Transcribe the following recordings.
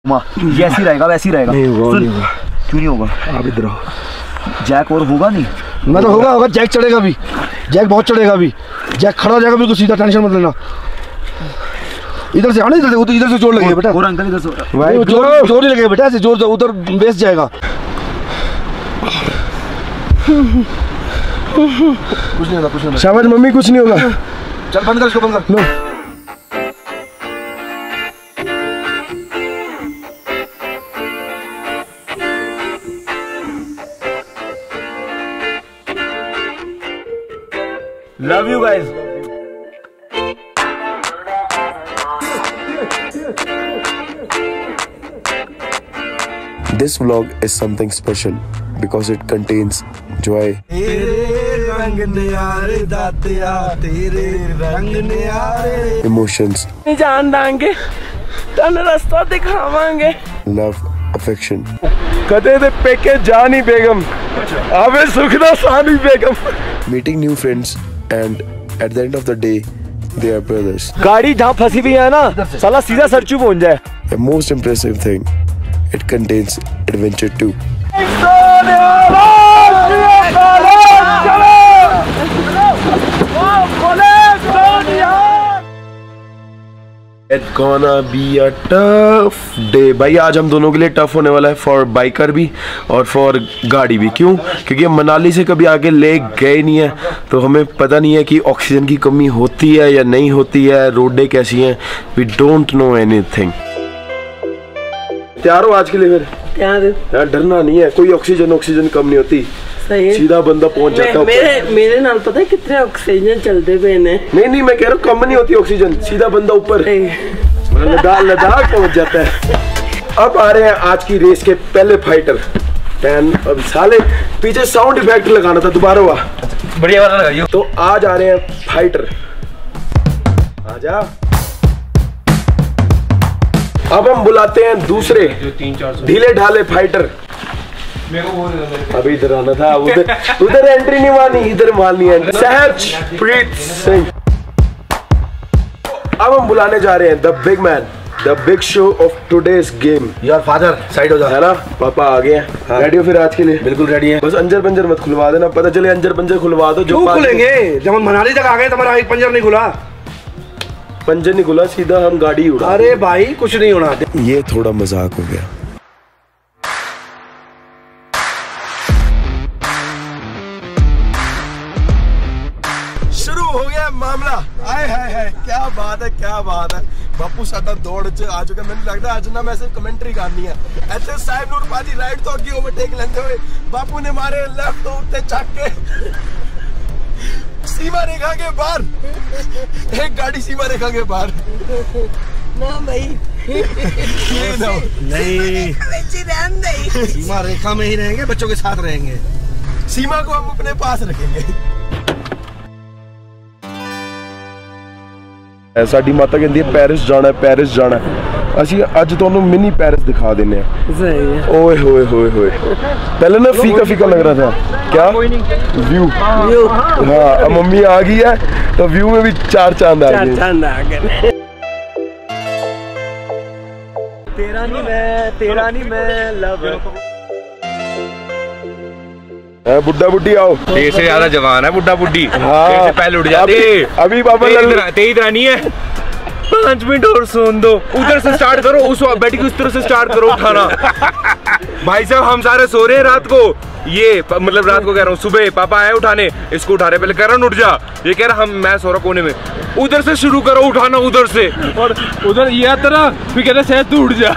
ये ऐसी रहेगा वैसी रहेगा। नहीं होगा, नहीं होगा। क्यों नहीं होगा? आप इधर आओ। जैक और होगा नहीं? मैं तो होगा जैक चढ़ेगा भी, जैक बहुत चढ़ेगा भी, जैक खड़ा हो जाएगा बिल्कुल सीधा, टेंशन मत लेना। इधर से आना, इधर से, वो तो इधर से जोर लगेगा बेटा। और अंकल इधर से भाई जोर नहीं लगेगा बेटा, ऐसे जोर उधर बेस जाएगा। कुछ नहीं होगा, कुछ नहीं होगा। शाबाश मम्मी, कुछ नहीं होगा। चल बंद कर इसको, बंद कर लो। Love you guys. This vlog is something special because it contains joy, emotions, जान देंगे, तन रास्ता दिखावांगे, love, affection, कदे दे पेके जानी बेगम, आवे सुखदा सानी बेगम, meeting new friends, and at the end of the day, they are brothers. गाड़ी जहाँ फंसी हुई है ना, साला सीधा सरचू पहुंच जाए। The most impressive thing, it contains adventure too. It's gonna be a tough day। भाई आज हम दोनों के लिए टफ होने वाला है, फॉर बाइकर भी और फॉर गाड़ी भी। क्यों? क्योंकि हम मनाली से कभी आगे ले गए नहीं है, तो हमें पता नहीं है कि ऑक्सीजन की कमी होती है या नहीं होती है, रोडें कैसी हैं, वी डोंट नो एनीथिंग। तैयार हो आज के लिए? फिर यार डरना नहीं है, कोई ऑक्सीजन कम नहीं होती, सीधा बंदा पहुंच जाता है। मेरे नाल पता है कितने ऑक्सीजन चलते पे ने। नहीं मैं कह रहा हूँ कम नहीं होती ऑक्सीजन, सीधा बंदा ऊपर लद्दाख पहुंच जाता है। अब आ रहे हैं आज की रेस के पहले फाइटर। अब साले पीछे साउंड इफेक्ट लगाना था, दोबारा हुआ, बढ़िया वाला लगाइयो। तो आज आ रहे हैं फाइटर, आजा। अब हम बुलाते हैं दूसरे ढीले ढाले फाइटर। अभी इधर आना था, उधर एंट्री नहीं मारनी, इधर मारनी है। सहजप्रीत सिंह। अब हम बुलाने जा रहे हैं the big man, the big show of today's game. यार फादर साइड हो जा, है ना? पापा आ गए हैं। हाँ। रेडी हो फिर आज के लिए? बिल्कुल रेडी है। बस अंजर पंजर मत खुलवा देना, पता चले अंजर पंजर खुलवा दो। जो खुलेंगे जब हम मनाली तक आ गए, तुम्हारा एक पंजर नहीं खुला। पंजर नहीं खुला, सीधा हम गाड़ी उड़ा। अरे भाई कुछ नहीं होना। ये थोड़ा मजाक हो गया। शुरू हो गया मामला। आए हाय क्या बात है, क्या बात है। बापू साडा दौड़ च आ चुका। मैंने लगता आज ना मैं सिर्फ कमेंट्री करनी है। ऐसे साहिब नूर पाजी राइट तो अगे ओवरटेक लेंदे हुए बापू ने मारे लेफ्ट तो उत्ते चक के सीमा रेखा के बाहर, एक गाड़ी सीमा रेखा के बाहर। ना भाई नहीं, सीमा रेखा में ही रहेंगे, बच्चों के साथ रहेंगे। सीमा को हम अपने पास रखेंगे। साडी माता कहती है पेरिस जाना है, पेरिस जाना है। ਅਸੀਂ ਅੱਜ ਤੁਹਾਨੂੰ मिनी पेरिस दिखा देने हैं। सही है। ओए होए होए होए, पहले ना फीका फीका लग रहा था, क्या व्यू। हाँ अब मम्मी आ गई है तो व्यू में भी चार चांद आ गए। तेरा नहीं मैं लव। बुड्ढा बुड्ढी आओ। तेरे से ज्यादा जवान है बुड्ढा बुड्ढी। हाँ तेरे से पहले उठ जाते। अभी पापा तेरी तरह नहीं है। 5 मिनट और सोन दो, उधर से स्टार्ट करो, उस बेटी की उस तरह से स्टार्ट करो उठाना। भाई साहब हम सारे सो रहे हैं रात को, ये मतलब रात को कह रहा हूँ, सुबह पापा आए उठाने, इसको उठा रहे, पहले कह रहा हूँ उठ जा, ये कह रहा मैं सो रहा कोने में। उधर से शुरू करो उठाना, उधर से, और उधर ये तरह फिर कह रहे शायद तू उठ जा।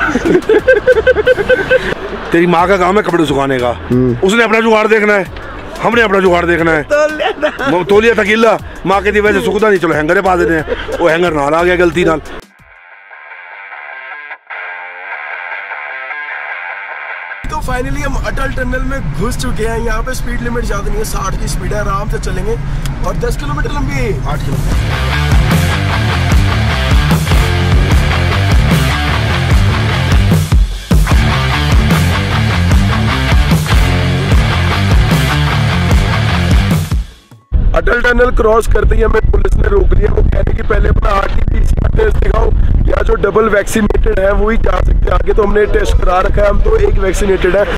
तेरी माँ का काम है कपड़े सुखाने का, उसने अपना जुगाड़ देखना है, हमने अपना जुगाड़ देखना है। तोलिया तकीला माँ के दी वजह सुखदा नहीं, चलो हैंगर पा देते हैं, वो हैंगर नाल आ गया गलती नाल। तो फाइनली हम अटल टनल में घुस चुके हैं। यहाँ पे स्पीड लिमिट ज्यादा नहीं है, 60 की स्पीड है, आराम से चलेंगे। और 10 किलोमीटर लंबी है, 8 किलोमीटर। अटल टनल क्रॉस करते ही हमें पुलिस ने रोक लिया। वो कह रही कि पहले अपना RTPCR टेस्ट दिखाओ, या जो डबल वैक्सीनेटेड है वो ही जा सकते हैं आगे। तो हमने टेस्ट करा रखा है, हम तो एक वैक्सीनेटेड है।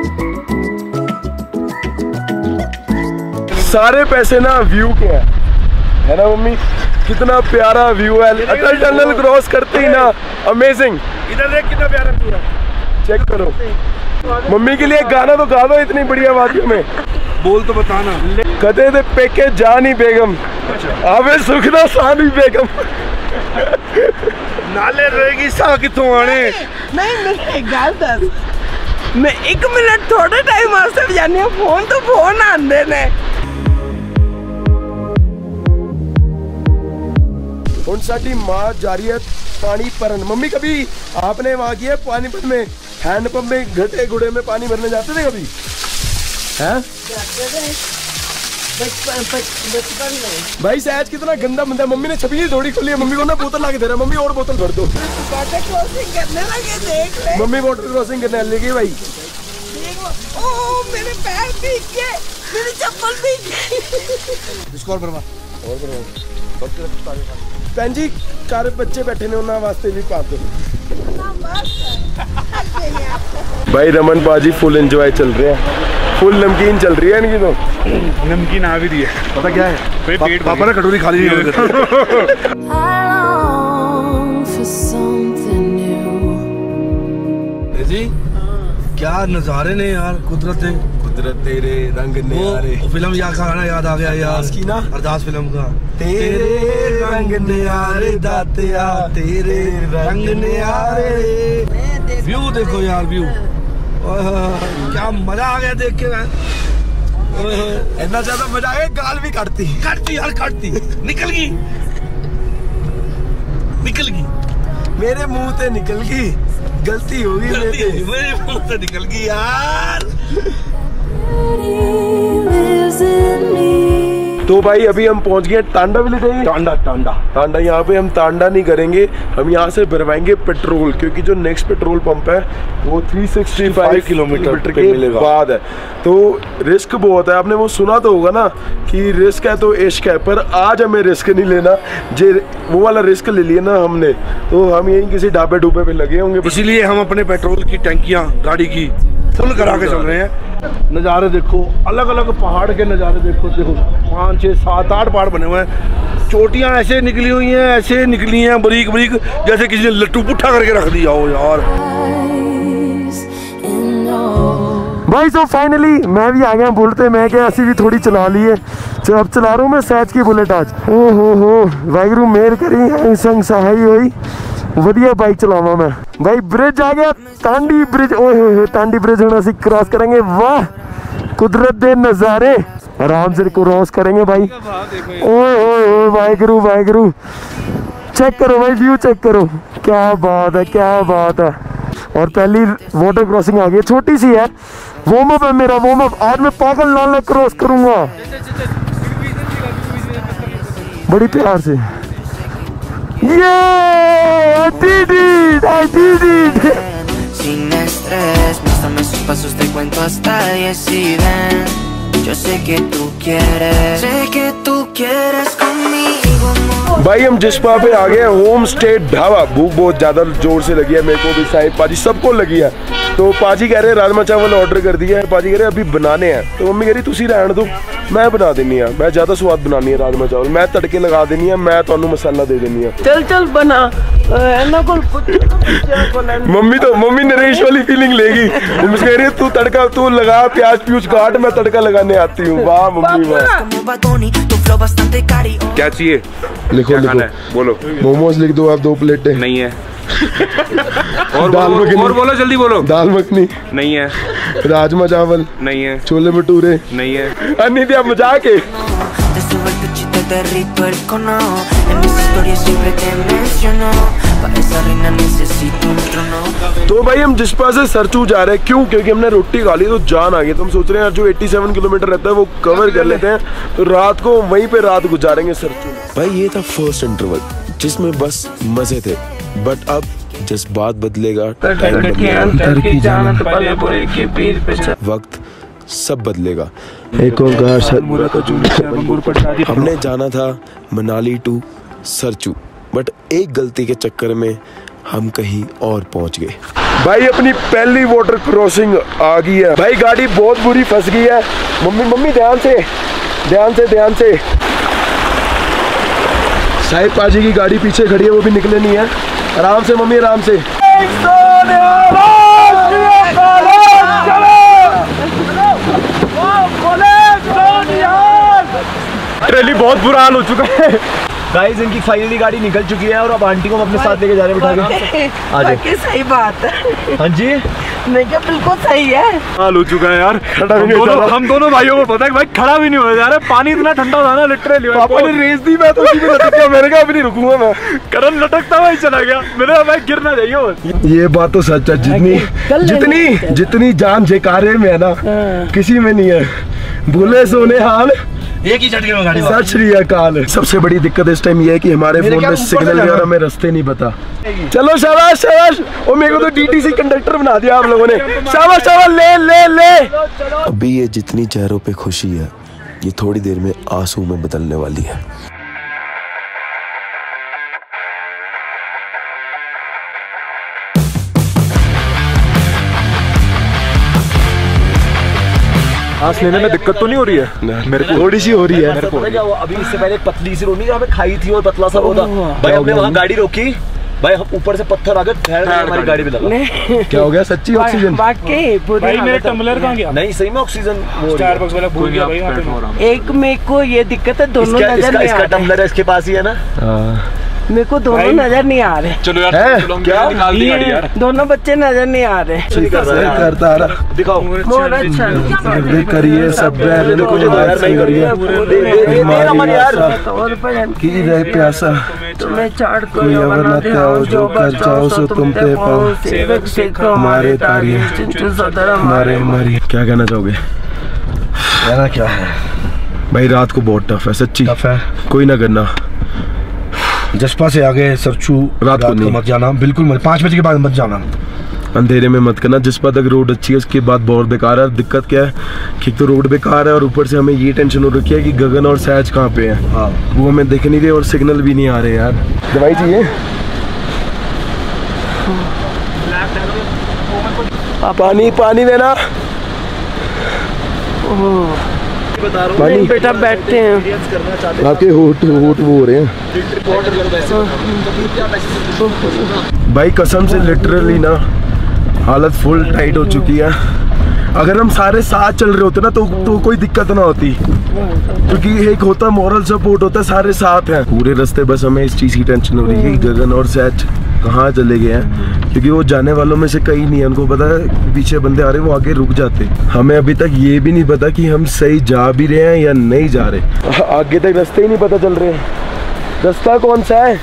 सारे पैसे ना व्यू के है ना मम्मी? कितना प्यारा व्यू है, अटल टनल क्रॉस करते ही ना, अमेजिंग। इधर देख कितना प्यारा पूरा, चेक करो। मम्मी के लिए एक गाना तो गा दो इतनी बढ़िया वादियों में। बोल तो बताना। कदे दे पेके जानी बेगम, आवे सुखदा सानी बेगम। नाले रहेगी सा कितों आने। नहीं मेरे गल दस, मैं 1 मिनट थोड़े टाइम वास्ते जानी हूं, फोन आंदे ने। हुण साडी मां जा रही है पानी भरन। मम्मी कभी आपने वहां किया पानीपत में हैंडपंप में घटे गुड़े में पानी भरने जाते थे कभी? हैं? बचपन में भाई सहज कितना गंदा बंदा है। मम्मी ने छबीली थोड़ी खोली है, मम्मी को ना बोतल ला के दे रहा है। मम्मी और बोतल भर दो। वाटर क्रॉसिंग करने लगे, देख ले। मम्मी वाटर क्रॉसिंग करने लगी भाई। ओ मेरे पैर भीग गए, मेरी चप्पल भीग गई। इसको और भरवा। भैन जी 4 बच्चे बैठे ने, उन्होंने वास्ते भी पा दो। भाई रमन पाजी फुल एंजॉय चल रहे हैं, फुल नमकीन चल रही है इनकी तो। नमकीन आ भी रही है, पता क्या है? पापा ने कटोरी खा ली जी। क्या नजारे ने यार, कुदरत तेरे रंग न्यारे। वो फिल्म याद गाना याद आ गया यार की ना, अरदास फिल्म का। तेरे रंग न्यारे दातिया, तेरे रंग न्यारे। व्यू देखो यार, व्यू क्या मजा आ गया देख के। इतना ज्यादा मजा आ गया, गाल भी काटती यार, काटती निकल गई मेरे मुंह से निकल गई, गलती होगी मेरे मुंह से निकल गई यार। तो भाई अभी हम पहुंच गए टांडा विलेज। टांडा यहाँ पे हम टांडा नहीं करेंगे, हम यहाँ से भरवाएंगे पेट्रोल, क्योंकि जो नेक्स्ट पेट्रोल पंप है वो 365 किलोमीटर के बाद है। तो रिस्क बहुत है, आपने वो सुना तो होगा ना कि रिस्क है तो इश्क है, पर आज हमें रिस्क नहीं लेना। जे वो वाला रिस्क ले लिया ना हमने, तो हम यहीं किसी ढाबे डूबे पे लगे होंगे। इसीलिए हम अपने पेट्रोल की टंकियां गाड़ी की फुल करा के चल रहे हैं। नज़ारे देखो, अलग अलग पहाड़ के नज़ारे देखो। 5, 6, 7, 8 पहाड़ बने हुए हैं। चोटियां ऐसे निकली हुई हैं, ऐसे निकली हैं बरीक बरीक, जैसे किसी ने लट्टू पुट्ठा करके रख दिया हो यार। भाई तो फाइनली मैं भी आ गया बुलेट पे। मैं क्या ऐसी भी थोड़ी चला ली है, अब चला रहा हूँ मैं सहज की बुलेट आज। ओ हो वाहिगुरू मेहर करी, संग सहाय हुई, वधिया बाइक चलावा मैं। भाई ब्रिज आ गया, टांडी ब्रिज। ओए टांडी ब्रिज हम असी क्रॉस करेंगे। वाह कुदरत दे नजारे, आराम से क्रॉस करेंगे भाई। ओए वाहिगुरू चेक करो भाई, व्यू चेक करो, क्या बात है, क्या बात है। और पहली वाटर क्रॉसिंग आ गई, छोटी सी है, वार्म अप है मेरा, वार्म अप। आज मैं पागल लाल क्रॉस करूंगा बड़ी प्यार से। I did it. Sin estrés, muéstrame sus pasos, te cuento hasta 10 y ven. Yo sé que tú quieres conmigo. भाई हम जिस्पा पे आ गए, होम स्टे ढाबा। भूख बहुत ज्यादा जोर से लगी है मेरे को भी, साहिब पाजी सबको लगी है। तो पाजी कह रहे राजमा चावल ऑर्डर कर दिया है, पाजी कह रहे अभी बनाने हैं। तो मम्मी कह रही तुसी रहने दो, मैं बना देनी है, मैं ज्यादा स्वाद बनानी है राजमा चावल, मैं तड़के लगा देनी है, मैं तो मसाला दे देनी है। चल बना। मम्मी नरेश वाली फीलिंग लेगी। मम्मी कह रही है तू तड़का तू लगा, प्याज प्यूज काट, मैं तड़का लगाने आती हूँ। वाह मम्मी वाह। क्या चाहिए? लिखो बोलो। मोमोज लिख दो आप 2 प्लेटें। नहीं है। और दाल मखनी। और बोलो जल्दी बोलो। दाल मखनी नहीं है। राजमा चावल नहीं है। छोले भटूरे नहीं है। अन्नी दिया मजाक है। तो भाई हम जिस्पा से सरचू जा रहे हैं, क्यों? क्योंकि हमने रोटी खा ली तो जान आ गई। तो हम सोच रहे हैं जो 87 किलोमीटर रहता है वो कवर कर लेते हैं, तो रात को वहीं पे रात गुजारेंगे सरचू। भाई ये था फर्स्ट इंटरवल जिसमें बस मजे थे, बट अब जज्बात बदलेगा, वक्त सब बदलेगा। एक ओंकार हमने जाना था मनाली टू सरचू, बट एक गलती के चक्कर में हम कहीं और पहुंच गए। भाई अपनी पहली वाटर क्रॉसिंग आ गई है। भाई गाड़ी बहुत बुरी फंस गई है। मम्मी ध्यान से साहिब पाजी की गाड़ी पीछे खड़ी है, वो भी निकले नहीं है। आराम से मम्मी, आराम से। ट्रेली बहुत बुरा हाल हो चुका है गाइस। इनकी फाइनली गाड़ी निकल चुकी है और अब आंटी को हम अपने साथ लेके जा रहे हैं बिठा के। आ जाओ। सही बात है। हाँ जी, नहीं क्या बिल्कुल सही है। हाल हो चुका है यार। हम दोनों भाइयों को पता है कि भाई खड़ा भी नहीं हो जा रहा है। पानी इतना ठंडा था ना लिटरली। पापा ने रेस दी, मैं तो उसी में लटक गया। मैंने कहा अभी नहीं रुकूंगा मैं। करण लटकता हुआ ही चला गया। मैंने भाई गिर ना जाइए। ये बात तो सच है। जितनी जान जयकारे में है ना, किसी में नहीं है। भूले सोने हाल एक ही झटके में गाड़ी। सत श्री अकाल। सबसे बड़ी दिक्कत इस टाइम ये है कि हमारे फोन में सिग्नल नहीं और हमें रास्ते नहीं पता। चलो शाबाश शाबाश। और मेरे को तो डीटीसी कंडक्टर बना दिया आप लोगों ने। शाबाश शाबाश, ले। अभी ये जितनी चेहरों पे खुशी है, ये थोड़ी देर में आंसू में बदलने वाली है। सांस लेने में दिक्कत तो नहीं हो रही है? मेरे को थोड़ी सी हो रही है। मेरे को अभी इससे पहले पतली सी रोड नहीं हमें खाई थी और पतला सा रोड था भाई। हमने वहाँ गाड़ी रोकी भाई, हम ऊपर से पत्थर आ गए, हमारी गाड़ी पे लगा। क्या हो गया? सच्ची ऑक्सीजन? वाकई भाई मेरा टम्बलर कहाँ गया? नहीं सही में ऑक्सीजन स्टारबक्स वाला भूल गया भाई। एक मेरे को ये दिक्कत है, दोनों नजर नहीं आ रहे। इसका टम्बलर है, इसके पास ही है ना। मेरे को दोनों नजर नहीं आ रहे। चलो यार, क्या निकाल दी गाड़ी यार। दोनों बच्चे नजर नहीं आ रहे। करता रहा। दिखाओ। बहुत अच्छा करिए सब प्यासा तुम्हें चाड़ कोई अवर न त्याओ, जो कर चाहो सो तुम ते पाओ, सेवक सीखो हमारे तारिये हमारे हमारी। क्या कहना चाहोगे? कहना क्या है भाई, रात को बहुत टफ है, सच्ची टफ है। कोई ना करना। जसपा से आगे सरचू रात को नहीं मत जाना, बिल्कुल मत। 5 बजे के बाद मत जाना, अंधेरे में मत करना। जिस तक रोड अच्छी है उसके बाद बहुत बेकार है। दिक्कत क्या है कि तो रोड बेकार है और ऊपर से हमें ये टेंशन हो रखी है कि गगन और सहज कहाँ पे हैं। हाँ, वो हमें दिख नहीं रहे और सिग्नल भी नहीं आ रहे यार। दवाई चाहिए? पानी देना। पानी बेटा बैठते हैं। आपके होठ वो हो रहे हैं भाई, कसम से लिटरली ना हालत फुल टाइट हो चुकी है। अगर हम सारे साथ चल रहे होते ना तो कोई दिक्कत ना होती, क्योंकि एक होता मॉरल सपोर्ट होता है, सारे साथ हैं पूरे रास्ते। बस हमें इस चीज़ की टेंशन हो रही है कि गगन और सहज कहाँ चले गए हैं, क्योंकि वो जाने वालों में से कई नहीं है। उनको पता है पीछे बंदे आ रहे, वो आगे रुक जाते। हमें अभी तक ये भी नहीं पता कि हम सही जा भी रहे हैं या नहीं जा रहे। आगे तक रास्ते ही नहीं पता चल रहे। रास्ता कौन सा है?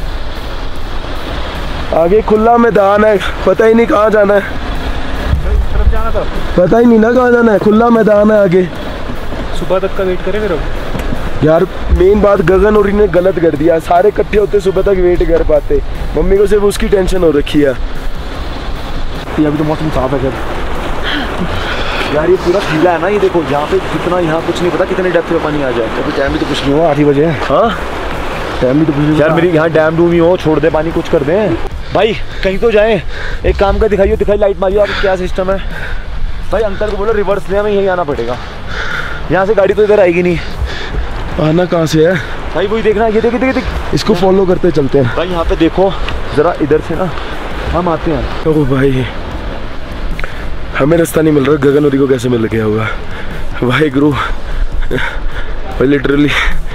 आगे खुला मैदान है, पता ही नहीं कहाँ जाना है। पता ही नहीं ना कहाँ जाना है, खुला मैदान है आगे। सुबह तक का वेट करें फिर यार। मेन बात गगन और इन्हें गलत कर दिया, सारे इकट्ठे होते सुबह तक वेट कर पाते। मम्मी को सिर्फ उसकी टेंशन हो रखी है। अभी तो मौसम साफ है यार। ये पूरा गीला है ना, ये देखो यहाँ पे कितना, यहाँ कुछ नहीं पता कितने डेप्थ में पानी आ जाए। अभी टाइम भी तो कुछ नहीं हुआ, 8 ही बजे है। हाँ टाइम भी तो कुछ यार। मेरी यहाँ डैम डूम ही हो, छोड़ दे पानी, कुछ कर दे भाई, कहीं तो जाए। एक काम का दिखाइए लाइट मारियो आप, क्या सिस्टम है भाई। अंकल को बोलो रिवर्स ले, हमें यहीं आना पड़ेगा। यहाँ से गाड़ी तो इधर आएगी नहीं। आना कहाँ से है भाई? वही देखना, ये देख इसको फॉलो करते चलते हैं भाई। यहाँ पे देखो जरा, इधर से ना हम आते हैं। ओ भाई हमें रास्ता नहीं मिल रहा, गगन और को कैसे मिल गया होगा भाई गुरु। भाई लिटरली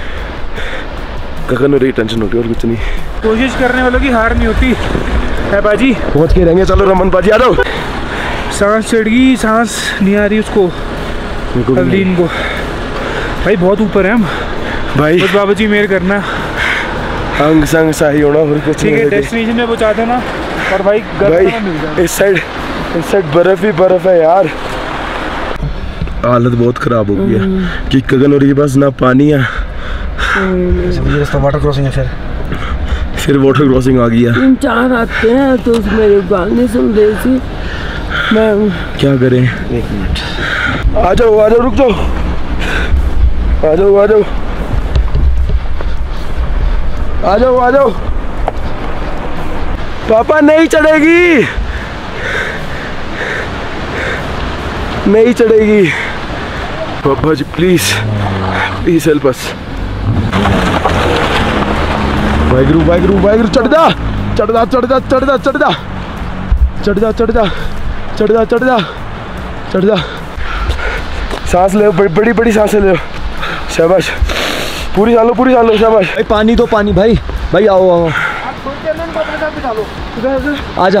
गगन और टेंशन होती है और कुछ नहीं। कोशिश करने वालों की हार नहीं होती है बाजी। पहुँच के रहेंगे। चलो रमन बाजी आ जाओ। सांस चढ़ गई, सांस नहीं आ रही उसको, अवलीन को। भाई बहुत ऊपर है हम भाई, बस बाबा जी मेहर करना, अंग संग सही होना और कुछ ठीक है। डेस्टिनेशन में पहुंचा देना। और भाई इस साइड बर्फ ही बर्फ है यार। हालत बहुत खराब हो गई है कि गगन और के पास ना पानी है। वाटर क्रॉसिंग है, फिर वाटर क्रॉसिंग आ गई है। 3-4 आते हैं तो मेरी बात नहीं सुन रही थी। मैं क्या करें? 1 मिनट। आ जाओ रुक जाओ, आ जाओ। पापा नहीं चढ़ेगी, नहीं चढ़ेगी। पापा जी please please help us. Waheguru Waheguru Waheguru, चढ़ जा चढ़ जा चढ़ जा चढ़ जा चढ़ जा चढ़ जा चढ़ जा चढ़ जा चढ़ जा चढ़ जा। सांस ले, बड़ी बड़ी सांसें ले। शाबाश, पूरी सांस लो, पूरी सांस लो। शाबाश भाई पानी दो, पानी भाई, भाई आओ आओ आजा।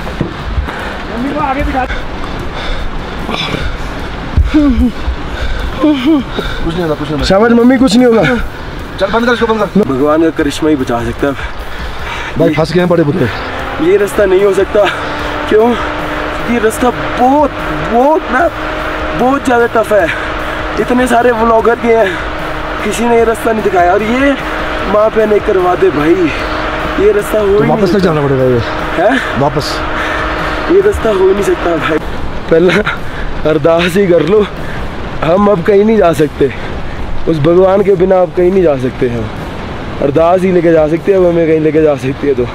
कुछ नहीं होगा, कुछ नहीं होगा। शाबाश मम्मी, कुछ नहीं होगा। चल बंद कर इसको, बंद कर। भगवान का करिश्मा ही बचा सकता है। भाई फंस गए हैं बड़े बुरे। ये रास्ता नहीं हो सकता। क्यों? ये रास्ता बहुत बहुत ना बहुत ज़्यादा टफ है। इतने सारे व्लॉगर के हैं, किसी ने ये रास्ता नहीं दिखाया। और ये माँ पे नहीं करवा दे भाई, ये रास्ता हो ही वापस तक जाना पड़ेगा। ये है वापस, ये रास्ता हो ही नहीं सकता भाई। पहला अरदास ही कर लो। हम अब कहीं नहीं जा सकते, उस भगवान के बिना अब कहीं नहीं जा सकते। हम अरदास ही लेके जा सकते हैं, अब हमें कहीं लेके जा सकती है तो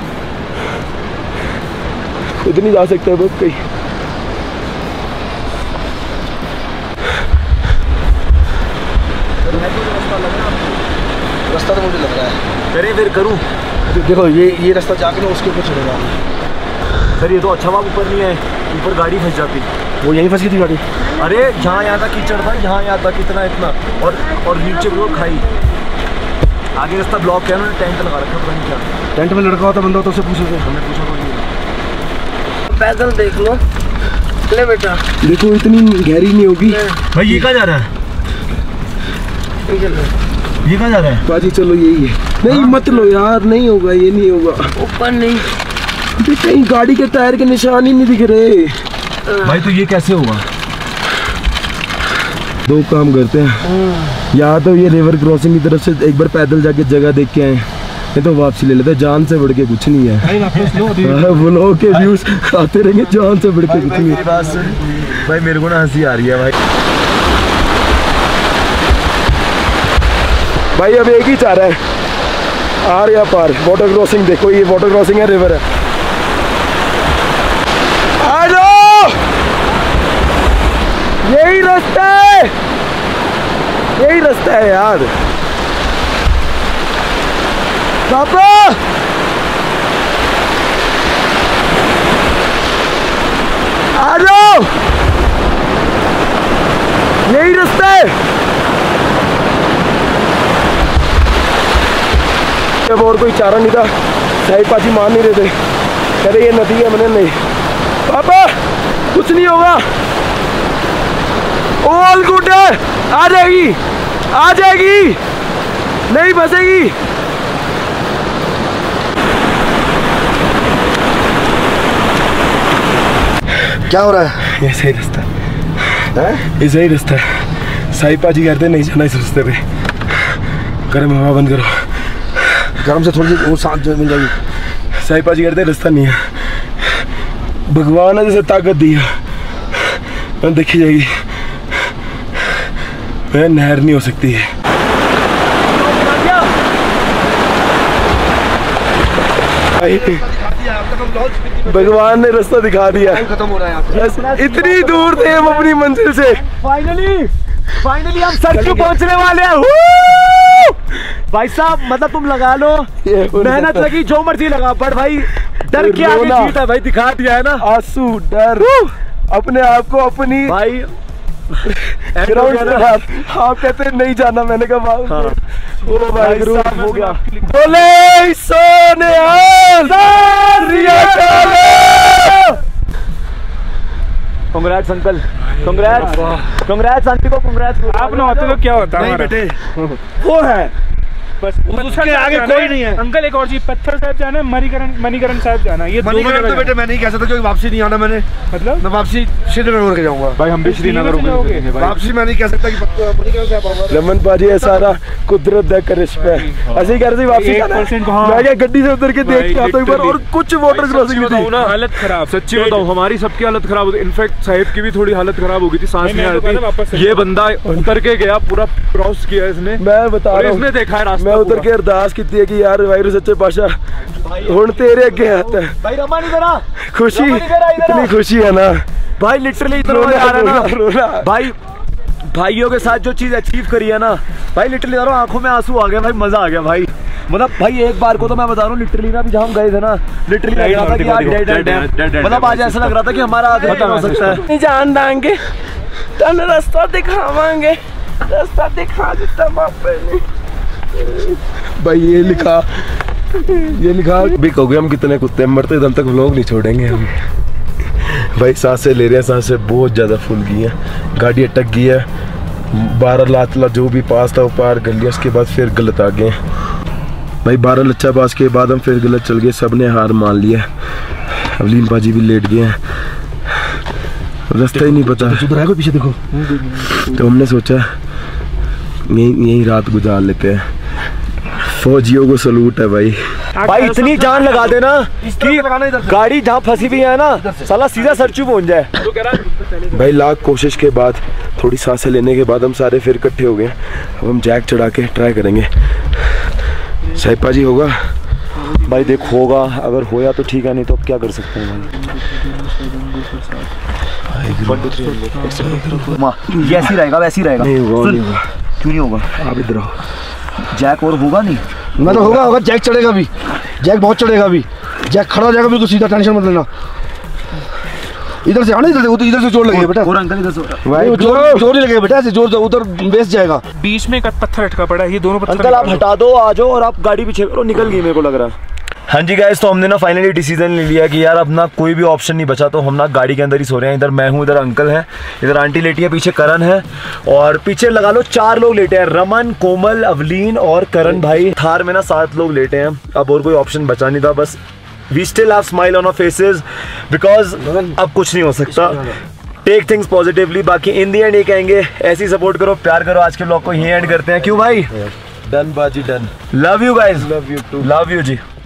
खुद नहीं जा सकते अब कहीं। रास्ता तो मुझे लग रहा है, करें फिर करूँ। देखो ये रास्ता जाके ना उसके ऊपर चलेगा। सर ये तो अच्छा हुआ ऊपर नहीं है, ऊपर गाड़ी फंस जाती। वो यहीं फंस गई थी गाड़ी। अरे यहाँ तक कीचड़ था, यहाँ तक इतना और नीचे वो खाई। आगे रास्ता ब्लॉक किया ना, टेंट लगा रखा, पता नहीं क्या। टेंट में लड़का होता बंदा तो उससे पूछोगे। हमने पूछा तो पैदल देख लो। ले बेटा, देखो इतनी गहरी नहीं होगी। भाई ये कहाँ जा रहा है? ये कहाँ जा रहा है? बाजी चलो यही है। नहीं मत लो यार, नहीं होगा, ये नहीं होगा। ऊपर नहीं, कहीं गाड़ी के टायर के निशान ही नहीं दिख रहे। भाई तो ये कैसे होगा? दो काम करते हैं, या तो ये रिवर क्रॉसिंग की तरफ से एक बार पैदल जाके जगह देख के आए, नहीं तो वापसी ले लेते। जान से बढ़ के कुछ नहीं है। व्लॉग के व्यूज आते रहेंगे, जान से बढ़ के कुछ नहीं है। भाई मेरे को ना हंसी आ रही है भाई। भाई अब एक ही चाह रहा है, आर या पार। वाटर क्रॉसिंग देखो, ये वाटर क्रॉसिंग है, रिवर है। आ जाओ, यही रास्ता है, यही रास्ता है यार। पापा आ जाओ, यही रास्ता है। जब और कोई चारा नहीं था, साहिब पाजी मान नहीं रहे थे, कह रहे ये नदी है। मैंने नहीं, पापा कुछ नहीं होगा, ऑल गुड है, आ जाएगी आ जाएगी, नहीं फंसेगी। क्या हो रहा है? ये सही रास्ता है, ये सही रास्ता है। साहिब पाजी कहते हैं नहीं जाना इस रास्ते पे। गर्म हवा बंद करो, गर्म से थोड़ी और सांस मिल जाएगी। साहिब पाजी कहते हैं रास्ता नहीं है, भगवान ने जैसे ताकत दी है, देखी जाएगी। नहर नहीं हो सकती है। भगवान ने रास्ता दिखा दिया। खत्म हो रहा है। इतनी दूर थे हम अपनी मंजिल से। फाइनली हम सर क्यों पहुंचने वाले हैं। भाई साहब मतलब तुम लगा लो, मेहनत लगी जो मर्जी लगा, पर भाई डर के आगे जीत है भाई, दिखा दिया है ना। आंसू, डर, अपने आप को अपनी भाई आप कहते हैं नहीं जाना, मैंने कहा ओ भाई हो गया। बोले सोने कांग्रेट्स अंकल, कांग्रेट्स आंटी को, कांग्रेट्स। आप ना होते तो क्या होता? नहीं बेटे, वो है बस, उसके आगे कोई नहीं है। अंकल एक और चीज, पत्थर साहब जाना है, मणिकरण साहब जाना है। ये मणिकरण तो बेटे मैं नहीं कह सकता क्योंकि वापसी नहीं आना मैंने। मतलब मैं वापसी श्रीनगर होकर जाऊंगा। भाई हम भी श्रीनगर होंगे। वापसी मैं नहीं कह सकता कि मणिकरण साहब आऊंगा। रमन पाजी है सारा कुदरत दा करिश्मा है। ऐसे ही कह रहे थे वापसी जाना है। मैं क्या गड्डी से उतर के देख के आता हूं एक बार, और कुछ वाटर क्रॉसिंग नहीं थी। हालत खराब, सच्ची बताऊं हमारी सबकी हालत खराब होती। इनफैक्ट साहिब की भी थोड़ी हालत खराब हो गई थी, सांस नहीं आ रही थी। ये बंदा उतर के गया, पूरा क्रॉस किया इसने। मैं बता रहा हूं, इसने देखा है रास्ता, मैं उधर के अरदास की थी कि यार वाहिगुरू सच्चे पातशाह हुण तेरे अगे आता है भाई रमा नहीं करा खुशी इतनी खुशी है ना भाई लिटरली इतना मजा आ रहा है ना भाई भाइयों के साथ जो चीज अचीव करी है ना भाई लिटरली आंखों में आंसू आ गए भाई मजा आ गया भाई मतलब भाई एक बार को तो मैं बता रहा हूँ लिटरली ना भी जहाँ हम गए थे ना लिटरली लग रहा था कि आज डेड मतलब आज ऐसा लग रहा था कि हमारा आगे हो सकता है जान देंगे तन रास्ता दिखावांगे रास्ता दिखा देता बापे ने भाई ये लिखा भी कहोगे हम कितने कुत्ते मरते दम तक व्लॉग नहीं छोड़ेंगे हम भाई सांसें ले रहे हैं सांसें बहुत ज़्यादा फूल गई हैं गाड़ी अटक गई है 12 लातला जो भी पास था वो पार कर लिया उसके बाद फिर गलत आ गए भाई 12 लच्छा पास के बाद हम फिर गलत चल गए सब ने हार मान लिया अवलीन बाजी भी लेट गए हैं रास्ता ही नहीं पता उधर पीछे देखो तो हमने सोचा यही रात गुजार लेते हैं फौजियों को सलूट है भाई भाई इतनी जान लगा देना कि गाड़ी जहाँ फंसी हुई है ना साला सीधा सरचू पहुंच जाए भाई लाख कोशिश के बाद थोड़ी सांसें लेने के बाद हम सारे फिर इकट्ठे हो गए अब हम जैक चढ़ा के ट्राई करेंगे साहिबा जी होगा भाई देख होगा अगर होया तो ठीक है नहीं तो अब क्या कर सकते हैं भाई ये ऐसी रहेगा वैसी रहेगा नहीं होगा क्यों नहीं होगा आप इधर आओ जैक और होगा नहीं मैं तो होगा जैक चढ़ेगा भी जैक बहुत चढ़ेगा भी जैक खड़ा हो जाएगा बिल्कुल सीधा टेंशन मत लेना इधर से आना इधर से जोर लगेगा बेटा और अंकल इधर से जोर नहीं लगेगा बेटा ऐसे जोर उधर बेस जाएगा बीच में एक पत्थर अटका पड़ा है ये दोनों पत्थर अंकल आप हटा दो आ जाओ और आप गाड़ी पीछे करो निकल गई मेरे को लग रहा है हाँ जी गाइस तो हमने ना फाइनली डिसीजन ले लिया कि यार अब ना कोई भी ऑप्शन नहीं बचा तो हम ना गाड़ी के अंदर ही सो रहे हैं इधर मैं हूँ इधर अंकल है इधर आंटी लेटी है पीछे करण है और पीछे लगा लो 4 लोग लेटे हैं रमन कोमल अवलीन और करण भाई थार में ना 7 लोग लेटे हैं अब और कोई ऑप्शन बचा नहीं था बस we still have smile on our faces because अब कुछ नहीं हो सकता टेक थिंग्स पॉजिटिवली बाकी इन दी एंड ये कहेंगे ऐसी सपोर्ट करो प्यार करो आज के ब्लॉग को यहीं एंड करते हैं क्यों भाई डन बाजी done love you guys love you ji